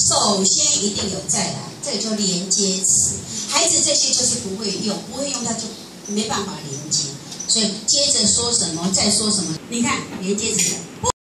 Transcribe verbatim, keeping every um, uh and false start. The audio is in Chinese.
首先一定有再来，这个叫连接词。孩子这些就是不会用，不会用他就没办法连接，所以接着说什么再说什么。你看连接词。